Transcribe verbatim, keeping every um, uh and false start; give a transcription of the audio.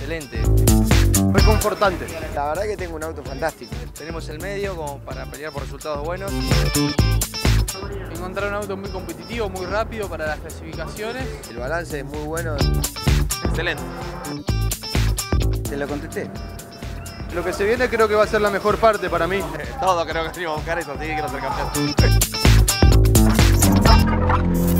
excelente. Reconfortante. La verdad que tengo un auto fantástico. Tenemos el medio como para pelear por resultados buenos. Encontrar un auto muy competitivo, muy rápido para las clasificaciones. El balance es muy bueno. Excelente. Te lo contesté. Lo que se viene creo que va a ser la mejor parte para mí. Todos creo que venimos a buscar eso, sí, quiero ser campeón.